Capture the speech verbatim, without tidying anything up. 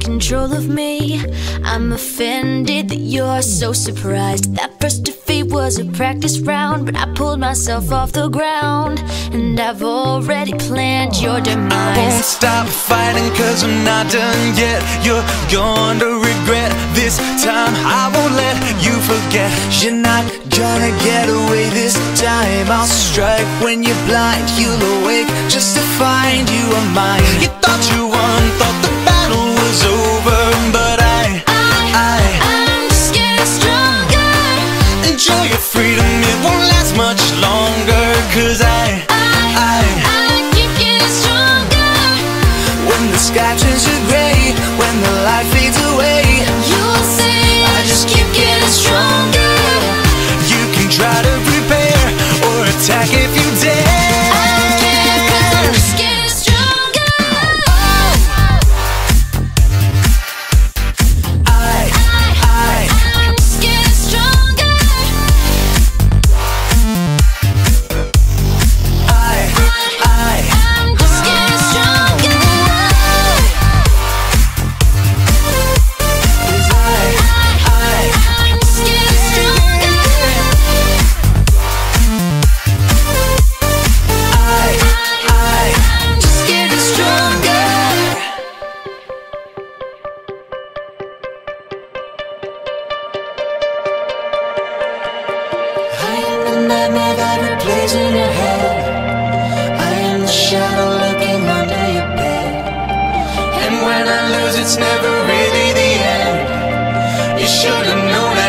control of me. I'm offended that you're so surprised. That first defeat was a practice round, but I pulled myself off the ground, and I've already planned your demise. I won't stop fighting cause I'm not done yet. You're going to regret this time. I won't let you forget. You're not gonna get away this time. I'll strike when you're blind. You'll awake just to find you are mine. You thought you won, thought the battle was over, but I, I, I I'm just getting stronger. enjoy your freedom, it won't last much longer. Cause I, I, I, I keep getting stronger. when the sky turns to gray, when the light fades away, You'll see I just keep getting stronger. You can try to prepare or attack if you dare. I don't care cause I'm just getting stronger. I, I, I'm just getting stronger. I, I, I'm just getting stronger. cause I, I, I'm just getting stronger. I, I, I'm just getting stronger. I am the nightmare that replays in your head. I am the shadow lurking under your bed. And when I lose, it's never really the end. You should've known